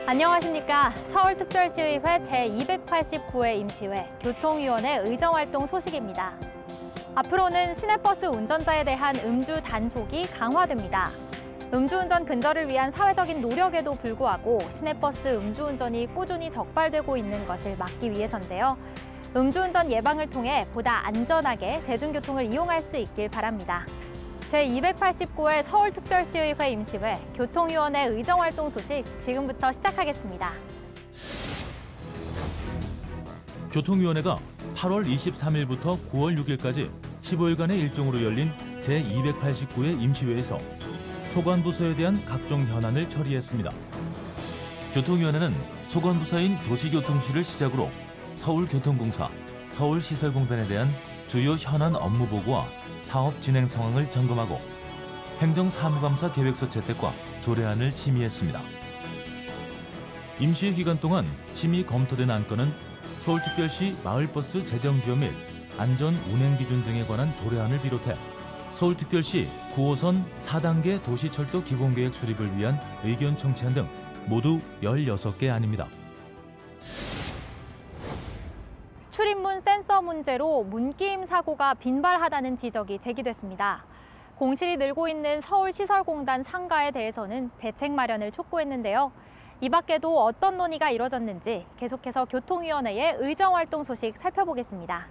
안녕하십니까. 서울특별시의회 제289회 임시회 교통위원회 의정활동 소식입니다. 앞으로는 시내버스 운전자에 대한 음주 단속이 강화됩니다. 음주운전 근절을 위한 사회적인 노력에도 불구하고 시내버스 음주운전이 꾸준히 적발되고 있는 것을 막기 위해서인데요. 음주운전 예방을 통해 보다 안전하게 대중교통을 이용할 수 있길 바랍니다. 제289회 서울특별시의회 임시회 교통위원회 의정활동 소식 지금부터 시작하겠습니다. 교통위원회가 8월 23일부터 9월 6일까지 15일간의 일정으로 열린 제289회 임시회에서 소관부서에 대한 각종 현안을 처리했습니다. 교통위원회는 소관부서인 도시교통실을 시작으로 서울교통공사, 서울시설공단에 대한 주요 현안 업무 보고와 사업 진행 상황을 점검하고 행정사무감사 계획서 채택과 조례안을 심의했습니다. 임시회 기간 동안 심의 검토된 안건은 서울특별시 마을버스 재정지원 및 안전 운행 기준 등에 관한 조례안을 비롯해 서울특별시 9호선 4단계 도시철도 기본계획 수립을 위한 의견 청취안 등 모두 16개 안입니다. 출입문 센서 문제로 문기임 사고가 빈발하다는 지적이 제기됐습니다. 공실이 늘고 있는 서울시설공단 상가에 대해서는 대책 마련을 촉구했는데요. 이 밖에도 어떤 논의가 이뤄졌는지 계속해서 교통위원회의 의정활동 소식 살펴보겠습니다.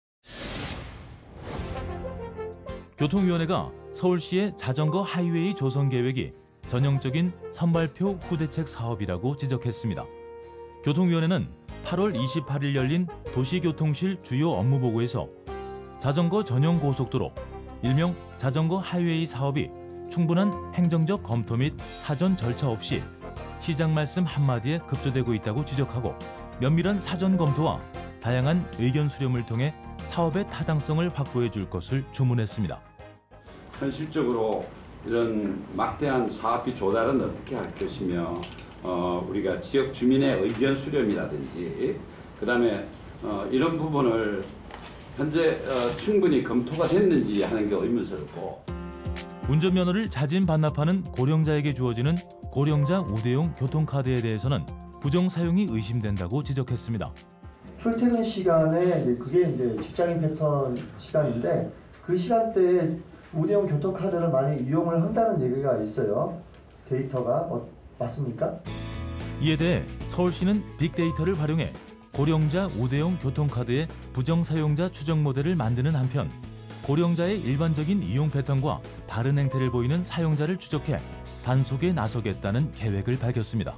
교통위원회가 서울시의 자전거 하이웨이 조성 계획이 전형적인 선발표 후대책 사업이라고 지적했습니다. 교통위원회는 8월 28일 열린 도시교통실 주요 업무 보고에서 자전거 전용 고속도로, 일명 자전거 하이웨이 사업이 충분한 행정적 검토 및 사전 절차 없이 시장 말씀 한마디에 급조되고 있다고 지적하고 면밀한 사전 검토와 다양한 의견 수렴을 통해 사업의 타당성을 확보해 줄 것을 주문했습니다. 현실적으로 이런 막대한 사업비 조달은 어떻게 할 것이며 우리가 지역 주민의 의견 수렴이라든지 그다음에 이런 부분을 현재 충분히 검토가 됐는지 하는 게 의문스럽고 운전면허를 자진 반납하는 고령자에게 주어지는 고령자 우대용 교통카드에 대해서는 부정 사용이 의심된다고 지적했습니다. 출퇴근 시간에 그게 이제 직장인 패턴 시간인데 그 시간대에 우대용 교통카드를 많이 이용을 한다는 얘기가 있어요. 데이터가 맞습니까? 이에 대해 서울시는 빅데이터를 활용해 고령자 우대용 교통카드의 부정 사용자 추적 모델을 만드는 한편 고령자의 일반적인 이용 패턴과 다른 행태를 보이는 사용자를 추적해 단속에 나서겠다는 계획을 밝혔습니다.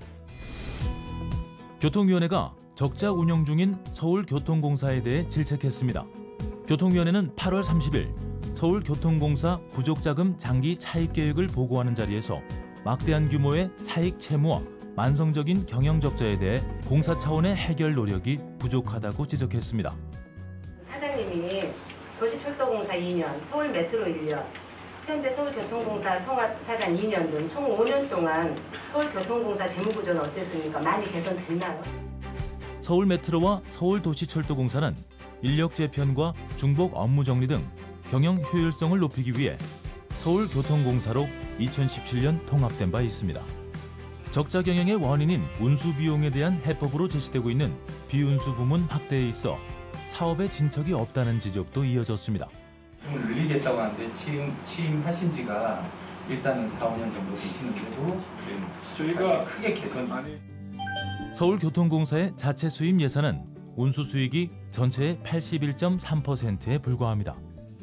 교통위원회가 적자 운영 중인 서울교통공사에 대해 질책했습니다. 교통위원회는 8월 30일 서울교통공사 부족자금 장기 차입 계획을 보고하는 자리에서 막대한 규모의 차익 채무와 만성적인 경영 적자에 대해 공사 차원의 해결 노력이 부족하다고 지적했습니다. 사장님이 도시철도공사 2년, 서울메트로 1년, 현재 서울교통공사 통합사장 2년 등 총 5년 동안 서울교통공사 재무구조는 어땠습니까? 많이 개선됐나요? 서울메트로와 서울도시철도공사는 인력 재편과 중복 업무 정리 등 경영 효율성을 높이기 위해 서울교통공사로 2017년 통합된 바 있습니다. 적자 경영의 원인인 운수 비용에 대한 해법으로 제시되고 있는 비운수 부문 확대에 있어 사업의 진척이 없다는 지적도 이어졌습니다. 좀 늘리겠다고 하는데 취임하신 지가 일단은 4, 5년 정도 되시는데도 저희가 크게 개선 서울교통공사의 자체 수입 예산은 운수 수익이 전체의 81.3%에 불과합니다.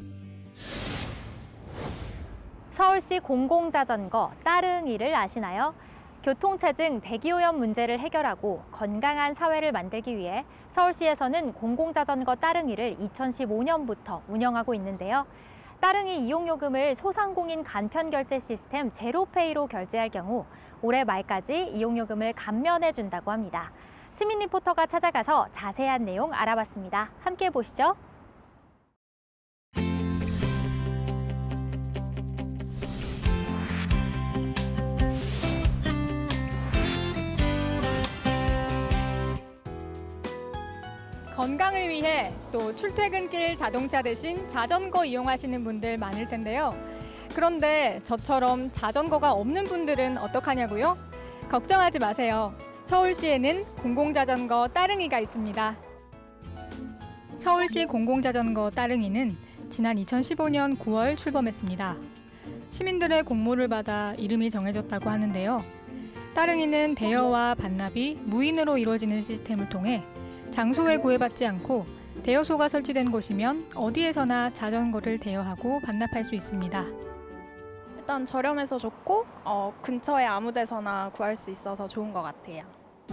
서울시 공공자전거 따릉이를 아시나요? 교통체증, 대기오염 문제를 해결하고 건강한 사회를 만들기 위해 서울시에서는 공공자전거 따릉이를 2015년부터 운영하고 있는데요. 따릉이 이용요금을 소상공인 간편결제 시스템 제로페이로 결제할 경우 올해 말까지 이용요금을 감면해준다고 합니다. 시민 리포터가 찾아가서 자세한 내용 알아봤습니다. 함께 보시죠. 건강을 위해 또 출퇴근길 자동차 대신 자전거 이용하시는 분들 많을 텐데요. 그런데 저처럼 자전거가 없는 분들은 어떡하냐고요? 걱정하지 마세요. 서울시에는 공공자전거 따릉이가 있습니다. 서울시 공공자전거 따릉이는 지난 2015년 9월 출범했습니다. 시민들의 공모를 받아 이름이 정해졌다고 하는데요. 따릉이는 대여와 반납이 무인으로 이루어지는 시스템을 통해 장소에 구애받지 않고 대여소가 설치된 곳이면 어디에서나 자전거를 대여하고 반납할 수 있습니다. 일단 저렴해서 좋고 근처에 아무 데서나 구할 수 있어서 좋은 것 같아요.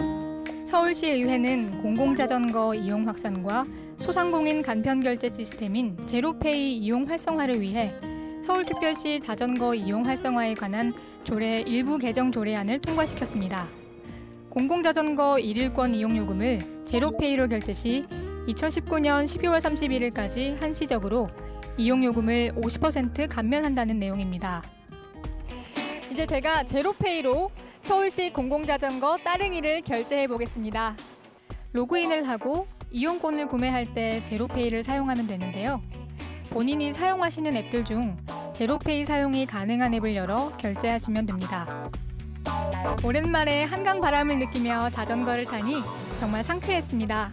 서울시의회는 공공자전거 이용 확산과 소상공인 간편결제 시스템인 제로페이 이용 활성화를 위해 서울특별시 자전거 이용 활성화에 관한 조례 일부 개정 조례안을 통과시켰습니다. 공공자전거 1일권 이용요금을 제로페이로 결제 시 2019년 12월 31일까지 한시적으로 이용요금을 50% 감면한다는 내용입니다. 이제 제가 제로페이로 서울시 공공자전거 따릉이를 결제해 보겠습니다. 로그인을 하고 이용권을 구매할 때 제로페이를 사용하면 되는데요. 본인이 사용하시는 앱들 중 제로페이 사용이 가능한 앱을 열어 결제하시면 됩니다. 오랜만에 한강 바람을 느끼며 자전거를 타니 정말 상쾌했습니다.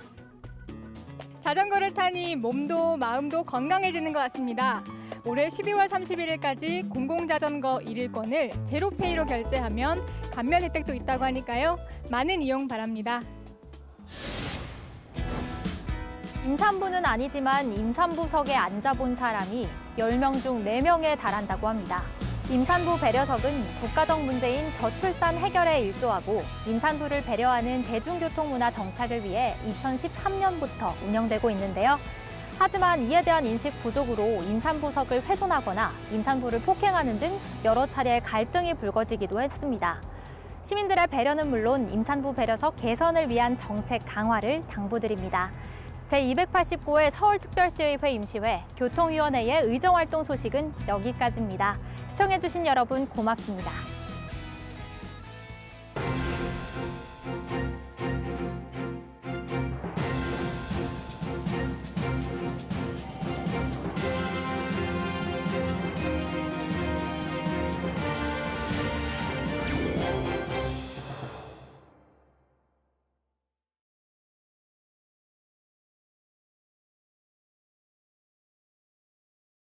자전거를 타니 몸도 마음도 건강해지는 것 같습니다. 올해 12월 31일까지 공공자전거 1일권을 제로페이로 결제하면 감면 혜택도 있다고 하니까요. 많은 이용 바랍니다. 임산부는 아니지만 임산부석에 앉아본 사람이 10명 중 4명에 달한다고 합니다. 임산부 배려석은 국가적 문제인 저출산 해결에 일조하고 임산부를 배려하는 대중교통 문화 정착을 위해 2013년부터 운영되고 있는데요. 하지만 이에 대한 인식 부족으로 임산부석을 훼손하거나 임산부를 폭행하는 등 여러 차례 갈등이 불거지기도 했습니다. 시민들의 배려는 물론 임산부 배려석 개선을 위한 정책 강화를 당부드립니다. 제289회 서울특별시의회 임시회 교통위원회의 의정활동 소식은 여기까지입니다. 시청해주신 여러분 고맙습니다.